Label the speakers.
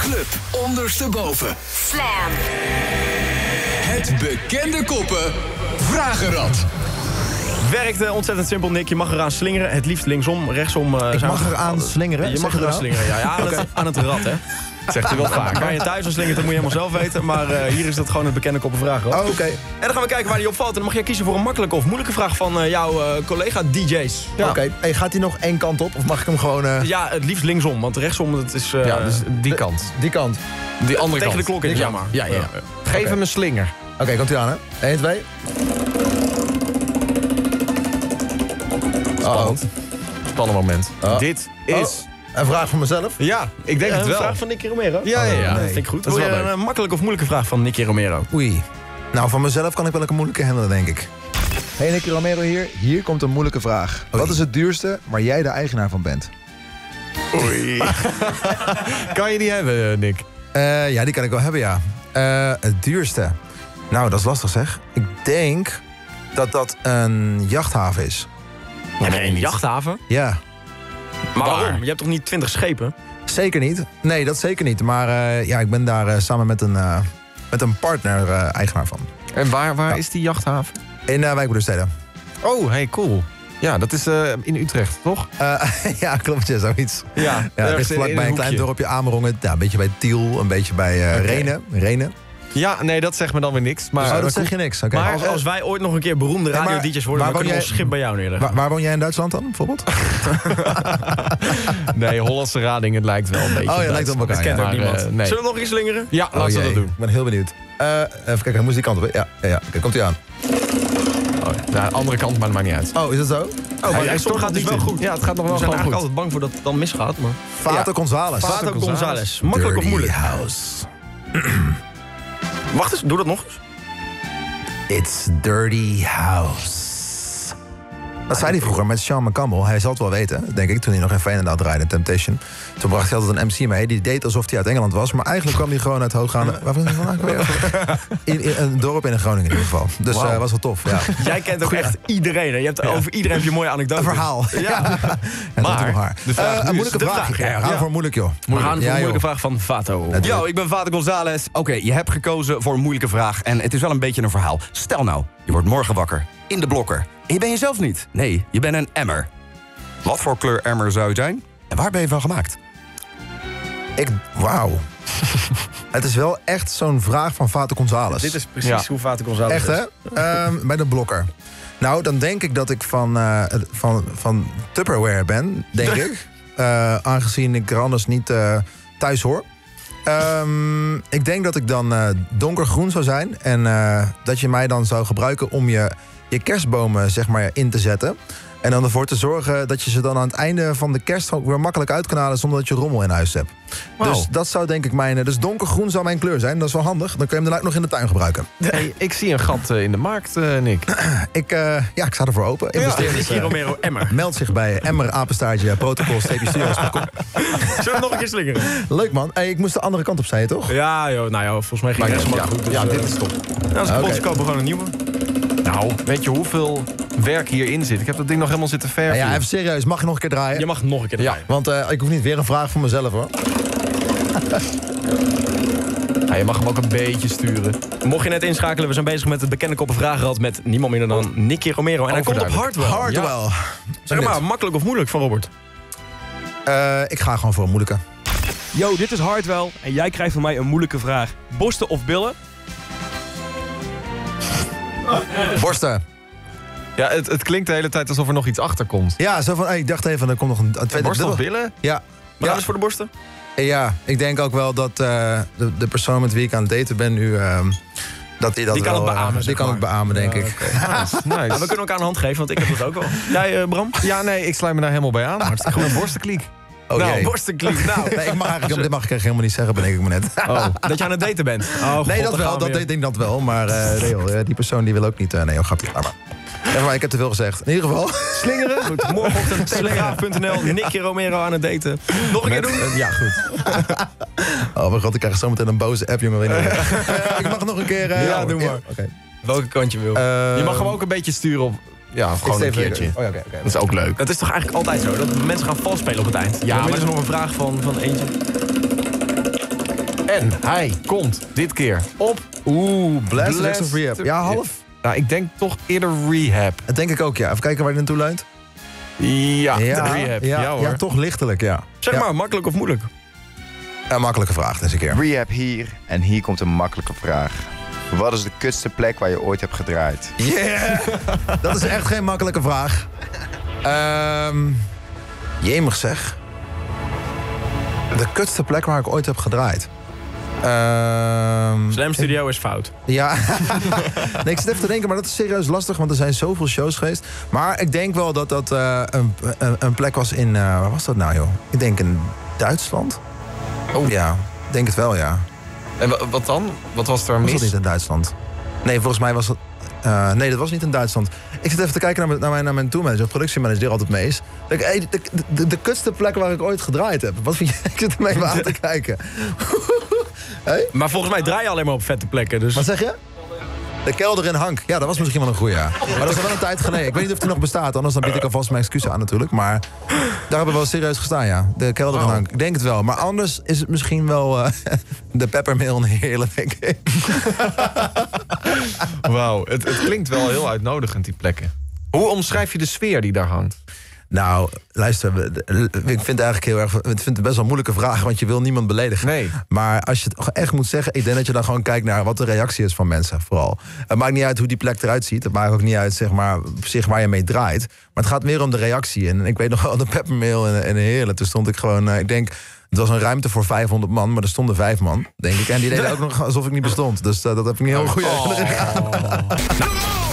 Speaker 1: Club ondersteboven.
Speaker 2: Slam.
Speaker 1: Het bekende koppen vragenrad.
Speaker 3: Werkt ontzettend simpel, Nick. Je mag eraan slingeren. Het liefst linksom, rechtsom.
Speaker 4: Ik mag eraan slingeren?
Speaker 3: Je mag eraan slingeren, ja. Aan het rad, hè. Zegt hij wel vaak. Waar je thuis aan slingert, dat moet je helemaal zelf weten. Maar hier is dat gewoon het bekende koppen vragenrad.
Speaker 4: Oh, oké.
Speaker 3: En dan gaan we kijken waar die op valt. En dan mag jij kiezen voor een makkelijke of moeilijke vraag van jouw collega-DJ's.
Speaker 4: Ja. Oké. Hey, gaat hij nog één kant op? Of mag ik hem gewoon...
Speaker 3: Ja, het liefst linksom, want rechtsom, dat is...
Speaker 5: ja, dus die kant.
Speaker 4: Die kant.
Speaker 5: Die andere
Speaker 3: tegen
Speaker 5: kant.
Speaker 3: de klok in, jammer.
Speaker 5: Ja. Geef hem een slinger.
Speaker 4: Oké, komt hij aan, hè? 1, 2.
Speaker 5: Spannend. Spannend moment. Dit is...
Speaker 4: Een vraag van mezelf?
Speaker 5: Ja, ik denk het
Speaker 3: Een
Speaker 5: wel.
Speaker 3: vraag van Nicky Romero?
Speaker 5: Ja.
Speaker 3: Dat vind ik goed.
Speaker 5: Dat is
Speaker 3: Wil
Speaker 5: wel
Speaker 3: je
Speaker 5: leuk.
Speaker 3: een makkelijke of moeilijke vraag van Nicky Romero?
Speaker 4: Oei. Nou, van mezelf kan ik wel een moeilijke handelen, denk ik. Hey, Nicky Romero hier. Hier komt een moeilijke vraag. Wat is het duurste waar jij de eigenaar van bent?
Speaker 5: Oei. Kan je die hebben, Nick?
Speaker 4: Ja, die kan ik wel hebben, ja. Het duurste? Nou, dat is lastig, zeg. Ik denk dat dat een jachthaven is.
Speaker 3: Heb je een jachthaven?
Speaker 4: Ja.
Speaker 3: Maar
Speaker 5: Waar?
Speaker 3: waarom? Je hebt toch niet 20 schepen?
Speaker 4: Zeker niet. Nee, dat zeker niet. Maar ja, ik ben daar samen met een partner eigenaar van.
Speaker 5: En waar is die jachthaven?
Speaker 4: In Wijkbroederstede.
Speaker 5: Oh, hey, cool. Ja, dat is in Utrecht, toch?
Speaker 4: Ja, klopt, ja, zoiets.
Speaker 5: Ja,
Speaker 4: Ja, het
Speaker 5: ergens
Speaker 4: ligt
Speaker 5: in
Speaker 4: vlakbij een klein
Speaker 5: hoekje.
Speaker 4: dorpje Amerongen. Ja, een beetje bij Tiel, een beetje bij Renen.
Speaker 5: Ja, nee, dat zegt me dan weer niks. Maar
Speaker 4: Oh, dat zeg je niks. Oké.
Speaker 3: Maar als wij ooit nog een keer beroemde
Speaker 4: maar
Speaker 3: radio-dj's worden...
Speaker 4: waar
Speaker 3: dan kunnen we
Speaker 4: woon
Speaker 3: ons schip bij jou neerleggen.
Speaker 4: Waar woon jij in Duitsland dan, bijvoorbeeld?
Speaker 5: nee, Hollandse Rading, het lijkt wel een beetje.
Speaker 4: Oh ja, lijkt op elkaar.
Speaker 3: Dat kent ook
Speaker 5: maar,
Speaker 3: niemand.
Speaker 5: nee.
Speaker 3: Zullen we nog eens slingeren?
Speaker 5: Ja, laten we
Speaker 4: jee,
Speaker 5: dat doen.
Speaker 4: Ik ben heel benieuwd. Even kijken, hij moest die kant op. Ja. Oké, komt hij aan.
Speaker 5: Oh, ja, de andere kant, maar dat maakt niet uit.
Speaker 4: Oh, is dat zo?
Speaker 3: Oh, maar soms gaat het dus wel goed.
Speaker 5: Ja, het gaat nog
Speaker 3: We
Speaker 5: wel
Speaker 3: zijn
Speaker 5: gewoon
Speaker 3: eigenlijk
Speaker 5: goed.
Speaker 3: altijd bang voor dat het dan misgaat. Maar...
Speaker 4: Vater González.
Speaker 3: Vato González. Makkelijk of moeilijk?
Speaker 4: House.
Speaker 3: Wacht eens, doe dat nog eens.
Speaker 4: It's Dirty House. Dat zei hij vroeger met Sean McCampbell. Hij zal het wel weten, denk ik, toen hij nog in Veenendaal draaide, Temptation. Toen bracht hij altijd een MC mee. Die deed alsof hij uit Engeland was. Maar eigenlijk kwam hij gewoon uit Hooggaande... Waar was hij vandaan? In een dorp in Groningen in ieder geval. Dus
Speaker 5: Wauw.
Speaker 4: was wel tof, ja.
Speaker 3: Jij kent ook echt iedereen. Hè? Je hebt over iedereen heb je mooie anekdotes.
Speaker 4: Een verhaal. Ja. En
Speaker 5: Maar,
Speaker 4: nog haar.
Speaker 5: de vraag nu
Speaker 4: een
Speaker 5: is
Speaker 4: moeilijke
Speaker 3: de
Speaker 4: vraag.
Speaker 3: vraag,
Speaker 4: Ja,
Speaker 3: ja.
Speaker 4: gaan voor moeilijk, joh.
Speaker 3: We gaan voor een
Speaker 4: Ja,
Speaker 3: moeilijke
Speaker 4: joh.
Speaker 3: vraag van Vato.
Speaker 6: Yo, ik ben Vader González. Oké, je hebt gekozen voor een moeilijke vraag en het is wel een beetje een verhaal. Stel nou, je wordt morgen wakker, in de blokker. En je bent jezelf niet. Nee, je bent een emmer. Wat voor kleur emmer zou je zijn? En waar ben je van gemaakt?
Speaker 4: Wauw. Het is wel echt zo'n vraag van Vater González.
Speaker 3: Dit is precies
Speaker 5: Ja.
Speaker 3: hoe Vato González
Speaker 4: Echt,
Speaker 3: is.
Speaker 4: hè? Bij de blokker. Nou, dan denk ik dat ik van Tupperware ben, denk ik. Aangezien ik er anders niet thuis hoor. Ik denk dat ik dan donkergroen zou zijn. En dat je mij dan zou gebruiken om je kerstbomen, zeg maar, in te zetten. En dan ervoor te zorgen dat je ze dan aan het einde van de kerst ook weer makkelijk uit kan halen zonder dat je rommel in huis hebt.
Speaker 5: Wauw.
Speaker 4: Dus dat zou denk ik dus donkergroen zou mijn kleur zijn. Dat is wel handig. Dan kun je hem daarna ook nog in de tuin gebruiken.
Speaker 5: Hey, ik zie een gat in de markt, Nick.
Speaker 4: Ik sta ervoor open. Investeerders,
Speaker 3: Nicky Romero, Emmer.
Speaker 4: meld zich bij Emmer Apenstaartje protocol-studios.com.
Speaker 3: Zullen we nog een keer slingeren?
Speaker 4: Leuk man. Hey, ik moest de andere kant op, zei je toch?
Speaker 3: Ja, joh, nou ja, volgens mij ging het helemaal goed. Dus,
Speaker 5: Ja, dit is top.
Speaker 3: als ik
Speaker 4: Oké.
Speaker 3: kopen we gewoon een nieuwe.
Speaker 5: Nou, weet je hoeveel werk hierin zit? Ik heb dat ding nog helemaal zitten verven.
Speaker 4: Ja, even serieus. Mag je nog een keer draaien?
Speaker 3: Je mag nog een keer draaien.
Speaker 4: Want ik hoef niet weer een vraag voor mezelf hoor.
Speaker 5: Ja, je mag hem ook een beetje sturen.
Speaker 3: Mocht je net inschakelen, we zijn bezig met het bekende koppen vragenrad met niemand minder dan Nicky Romero. En hij komt op Hardwell.
Speaker 4: Hardwell.
Speaker 3: Zeg maar, makkelijk of moeilijk van Robert?
Speaker 4: Ik ga gewoon voor een moeilijke.
Speaker 7: Yo, dit is Hardwell en jij krijgt van mij een moeilijke vraag. Borsten of billen?
Speaker 4: Borsten.
Speaker 5: Ja, het klinkt de hele tijd alsof er nog iets achter komt.
Speaker 4: Ja, zo van, ik dacht even, er komt nog een tweede
Speaker 5: Borst of
Speaker 4: dubbel.
Speaker 5: billen?
Speaker 4: Ja.
Speaker 3: Maar
Speaker 4: Ja.
Speaker 3: dat is voor de borsten?
Speaker 4: Ja, ik denk ook wel dat de persoon met wie ik aan het daten ben nu... dat die dat
Speaker 3: Die kan
Speaker 4: wel,
Speaker 3: het beamen,
Speaker 4: die
Speaker 3: zeg
Speaker 4: kan
Speaker 3: maar.
Speaker 4: het beamen, denk ik.
Speaker 5: Nice.
Speaker 3: Ja, we kunnen elkaar een hand geven, want ik heb dat ook wel. Jij, Bram?
Speaker 5: Ja, nee, ik sluit me daar helemaal bij aan. Hartstikke goed. Borstenkliek.
Speaker 4: Oh,
Speaker 3: nou,
Speaker 4: jee.
Speaker 3: borstenkliek. Nou,
Speaker 4: Nee, dit mag ik eigenlijk helemaal niet zeggen, bedenk ik me net.
Speaker 3: dat je aan het daten bent. Oh, God,
Speaker 4: Nee, dat
Speaker 3: daar
Speaker 4: wel,
Speaker 3: gaan we
Speaker 4: dat
Speaker 3: weer.
Speaker 4: denk ik dat wel. Maar nee, joh, die persoon die wil ook niet... nee, joh, grapje. Laat maar. Even maar, ik heb te veel gezegd. In ieder geval...
Speaker 3: Slingeren. Goed, morgenochtend telegraaf.nl. Nicky Romero aan het daten. Nog een keer doen?
Speaker 5: Ja, goed.
Speaker 4: Oh mijn god, ik krijg zo meteen een boze app, jongen. Ik mag nog een keer...
Speaker 3: Ja, doe maar.
Speaker 4: Oké.
Speaker 3: Welke kant je wil.
Speaker 5: Je mag hem ook een beetje sturen op... Ja, gewoon een keertje.
Speaker 4: Oh, ja, oké.
Speaker 5: Dat is ook leuk.
Speaker 3: Dat is toch eigenlijk altijd zo? Dat mensen gaan vals spelen op het eind? Ja, maar er is nog een vraag van eentje.
Speaker 5: En hij komt dit keer op...
Speaker 4: Blast
Speaker 5: Blast
Speaker 4: of Rehab. Ja, half.
Speaker 5: Nou, ik denk toch eerder Rehab.
Speaker 4: Dat denk ik ook, ja. Even kijken waar je naartoe leunt.
Speaker 5: Ja, Rehab. Ja, hoor.
Speaker 4: Ja, toch lichtelijk, ja.
Speaker 3: Zeg maar, makkelijk of moeilijk?
Speaker 4: Een makkelijke vraag deze keer.
Speaker 2: Rehab hier. En hier komt een makkelijke vraag. Wat is de kutste plek waar je ooit hebt gedraaid?
Speaker 4: Yeah! Dat is echt geen makkelijke vraag. Jemig zeg. De kutste plek waar ik ooit heb gedraaid.
Speaker 3: Slam Studio is fout.
Speaker 4: Ja, nee, ik zit even te denken, maar dat is serieus lastig, want er zijn zoveel shows geweest. Maar ik denk wel dat dat een plek was in, waar was dat nou joh? Ik denk in Duitsland.
Speaker 5: Oh.
Speaker 4: Ja, ik denk het wel, ja.
Speaker 5: En wat dan? Wat was er
Speaker 4: Was
Speaker 5: mis?
Speaker 4: dat niet in Duitsland? Nee, volgens mij was het... nee, dat was niet in Duitsland. Ik zit even te kijken naar mijn tourmanager, productiemanager, die er altijd mee is. Denk, hey, de kutste plek waar ik ooit gedraaid heb. Wat vind je? Ik zit ermee aan te kijken. Hey?
Speaker 3: Maar volgens mij draai je alleen maar op vette plekken. Dus...
Speaker 4: Wat zeg je? De kelder in Hank. Ja, dat was misschien wel een goeie, ja. Maar dat is wel een tijd geleden. Ik weet niet of die nog bestaat, anders dan bied ik alvast mijn excuses aan natuurlijk. Maar daar hebben we wel serieus gestaan, ja. De kelder in Hank. Ik denk het wel. Maar anders is het misschien wel de peppermill in Heerlen, denk ik.
Speaker 5: Wauw, het klinkt wel heel uitnodigend, die plekken. Hoe omschrijf je de sfeer die daar hangt?
Speaker 4: Nou, luister, ik vind het best wel een moeilijke vraag, want je wil niemand beledigen.
Speaker 5: Nee.
Speaker 4: Maar als je het echt moet zeggen, ik denk dat je dan gewoon kijkt naar wat de reactie is van mensen, vooral. Het maakt niet uit hoe die plek eruit ziet. Het maakt ook niet uit, zeg maar, op zich waar je mee draait. Maar het gaat meer om de reactie. En ik weet nog wel, de peppermill in Heerlen. Toen stond ik gewoon, ik denk... Het was een ruimte voor 500 man, maar er stonden 5 man, denk ik. En die deden ook nog alsof ik niet bestond. Dus dat heb ik niet heel goed herinnerd.